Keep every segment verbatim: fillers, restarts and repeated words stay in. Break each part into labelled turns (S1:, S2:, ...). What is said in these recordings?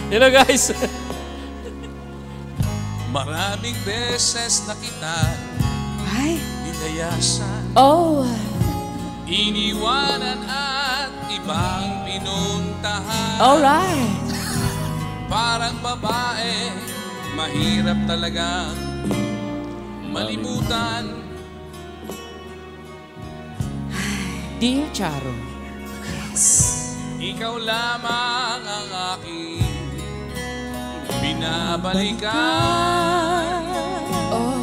S1: Hello guys.
S2: Maraming beses na kita nilayasan.
S3: Oh.
S2: Iniwanan at ibang pinuntahan.
S3: Alright.
S2: Parang babae, mahirap talagang malimutan.
S3: Dear Charo.
S2: Ikaw lamang ang aking binabalikan.
S3: Oh.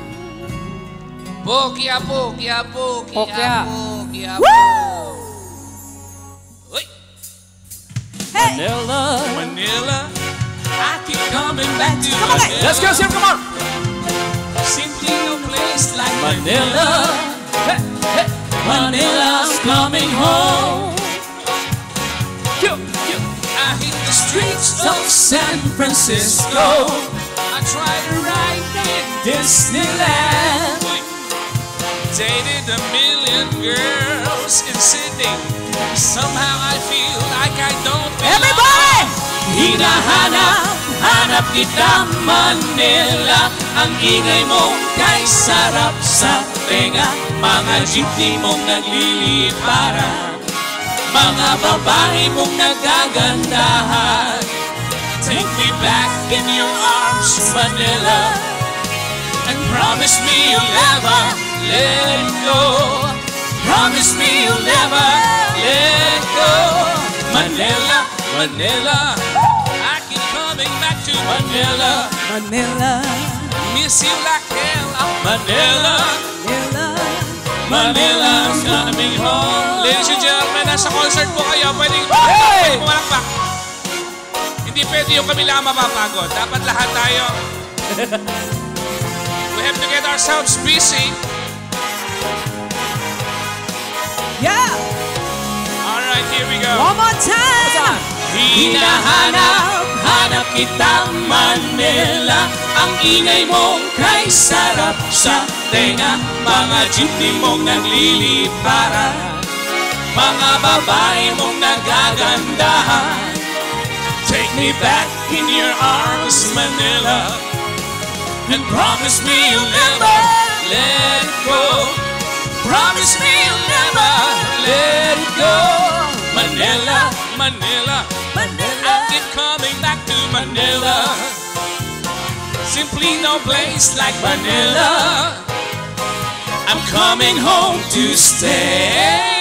S2: Pokya, pokya, pokya,
S3: Pokya.
S2: pokya,
S3: Woo!
S2: Uy!
S3: Hey!
S1: Manila.
S2: Manila, I keep coming back to
S3: Come on,
S2: Manila.
S1: Let's go, Sim, come on.
S2: Simply no place like
S1: Manila.
S2: Manila.
S1: Hey, hey.
S2: Manila's coming home.
S1: Yo, yo.
S2: I hit the streets of San Francisco. I tried to ride in Disneyland. Dated a million girls in Sydney. Somehow I feel like I don't belong.
S3: Everybody!
S2: Hinahanap, hanap kita Manila. Ang ingay mo kay sarap sa tenga. Mga jeepney mong nagliliparan, mga babae mong nagagandahan. Take me back in your arms, Manila, and promise me you'll never let it go. Promise me you'll never let it go. Manila, Manila, I keep coming back to Manila.
S3: Manila.
S2: Miss you like hell, Manila.
S3: Manila.
S2: Manila's coming home. Ladies and gentlemen, nasa concert po kayo. Pwedeng
S1: Hey!
S2: pumalakpak. Hindi pwede yung kami lang mapapagod. Dapat lahat tayo. We have to get ourselves busy.
S3: Yeah!
S2: Alright, here we go.
S3: One more time!
S2: Hinahanap, hanap kita Manila. Ang ingay mong kay sarap sa tenga. Mga jeepney mong nagliliparan, mga babae mong nagagandahan. Take me back in your arms, Manila, and promise me you'll never let it go. Promise me you'll never let it go. Manila, Manila,
S3: Manila.
S2: I keep coming back to Manila. Simply no place like Manila. I'm coming home to stay.